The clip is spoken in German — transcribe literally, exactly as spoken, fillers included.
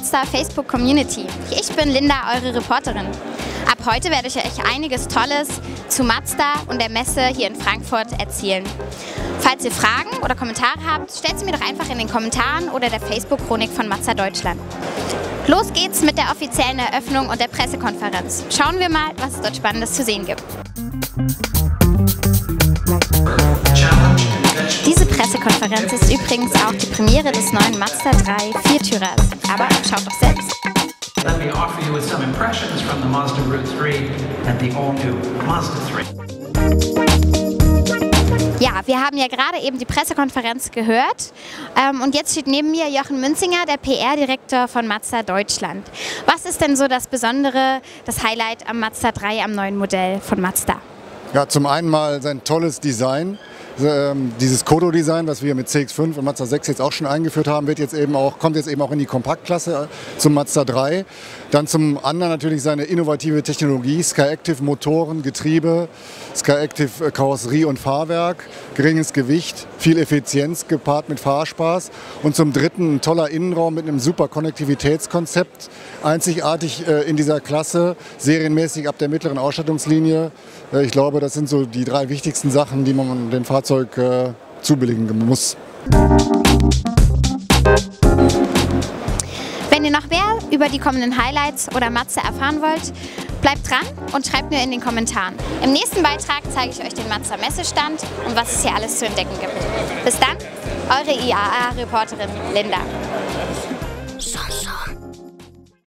Mazda Facebook Community. Ich bin Linda, eure Reporterin. Ab heute werde ich euch einiges Tolles zu Mazda und der Messe hier in Frankfurt erzählen. Falls ihr Fragen oder Kommentare habt, stellt sie mir doch einfach in den Kommentaren oder der Facebook-Chronik von Mazda Deutschland. Los geht's mit der offiziellen Eröffnung und der Pressekonferenz. Schauen wir mal, was es dort Spannendes zu sehen gibt. Diese Pressekonferenz ist übrigens auch die Premiere des neuen Mazda drei Viertürers. Aber schaut doch selbst. Let me offer you with some impressions from the Mazda Route three and the all-new Mazda three. Ja, wir haben ja gerade eben die Pressekonferenz gehört ähm, und jetzt steht neben mir Jochen Münzinger, der P R-Direktor von Mazda Deutschland. Was ist denn so das Besondere, das Highlight am Mazda drei, am neuen Modell von Mazda? Ja, zum einen mal sein tolles Design. Dieses Kodo-Design, was wir mit C X fünf und Mazda sechs jetzt auch schon eingeführt haben, wird jetzt eben auch, kommt jetzt eben auch in die Kompaktklasse zum Mazda drei. Dann zum anderen natürlich seine innovative Technologie, Skyactiv Motoren, Getriebe, Skyactiv Karosserie und Fahrwerk, geringes Gewicht, viel Effizienz gepaart mit Fahrspaß. Und zum dritten ein toller Innenraum mit einem super Konnektivitätskonzept, einzigartig in dieser Klasse, serienmäßig ab der mittleren Ausstattungslinie. Ich glaube, das sind so die drei wichtigsten Sachen, die man dem Fahrzeug äh, zubilligen muss. Wenn ihr noch mehr über die kommenden Highlights oder Mazda erfahren wollt, bleibt dran und schreibt mir in den Kommentaren. Im nächsten Beitrag zeige ich euch den Mazda Messestand und was es hier alles zu entdecken gibt. Bis dann, eure I A A-Reporterin Linda.